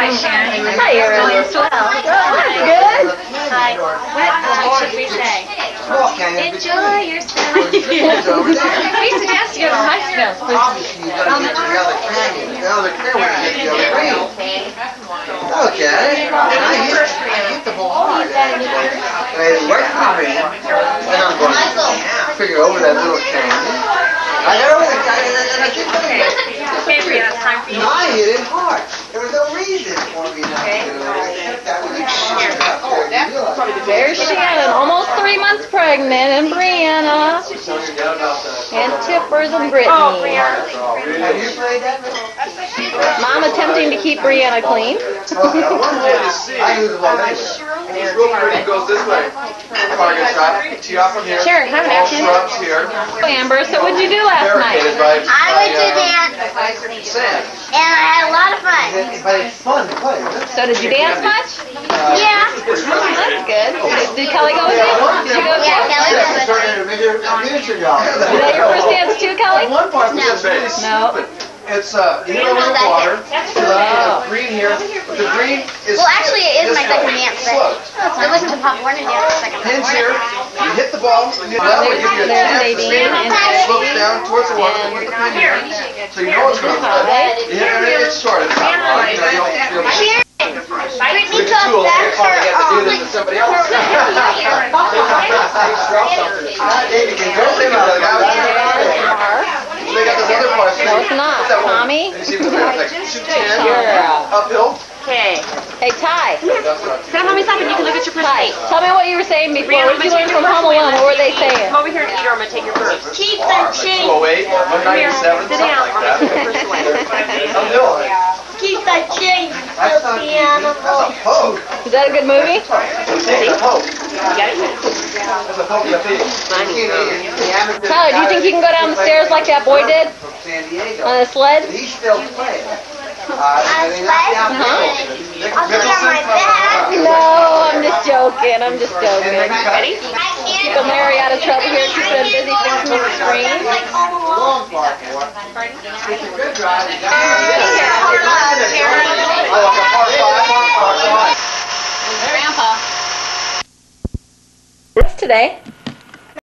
Hi, Sharon. Hi, Erin. Doing swell. Good. Hi. What should we say? Enjoy yourself. We used to dance together in high school. Okay. I hit the ball hard. And it worked for me. And I'm going to figure over that little canyon. I got over and I keep doing it. Okay, Brianna, it's time for you. No, I hit it hard. There was no reason for me not to do it. There's Shannon, almost 3 months pregnant, and Brianna, and Tippers and Brittany. Have you played that? Mom attempting to keep Brianna clean. I knew the ball. It's real pretty. It goes this way. Target shot. Tee off from here. Sure, have an All action. shrubs here. Amber, so what'd you do last Barricaded night? by I went to dance, sand. and I had a lot of fun. But it's fun to play, isn't it? So did you dance much? Yeah. That's good. Did Kelly go with you? Did you go with Yeah, you? Kelly That's was turning into a miniature job. Is that your first dance too, Kelly? One part was just really No. stupid. It's you know the water. Oh. Green here, but the green is. Well, actually, it is my this second way. dance, Sloped. but I listened to Pop Warner dance the second Pins time. here. You hit the ball. That will give you a There's chance to Nadine stand. and It slopes Eddie down towards the water. Put the pin here, so you know it's going to Hi. It's short. It's not long. You know, Sharon, Brittany took tool. that It's hard to get to do her this to somebody else. David can go think about it. They got this other part. No, it's not. Tommy? You see what's like 210 Yeah. uphill. Okay. Hey, Ty. Stand by me a second. You can look at your Ty, plate. tell me what you were saying before. What did you learn from Home Alone? What were they saying? Come over here and eat, or I'm going to take your purse. keep the change. 208, 197, Sit something down. like I'm that. going to take your purse away. Uphill. Keep the change. That's not easy. That's a poke. Is that a good movie? That's a poke. You got it? That's a poke in the feet. Tyler, do you think you can go down the stairs like that boy did From San Diego. on a sled? He's still playing. I'll be on my back. No, I'm just joking. I'm just joking. Ready? Keep Mary out of trouble here. She's been busy fixing the screen. Long part for it. It's a good drive. What's today?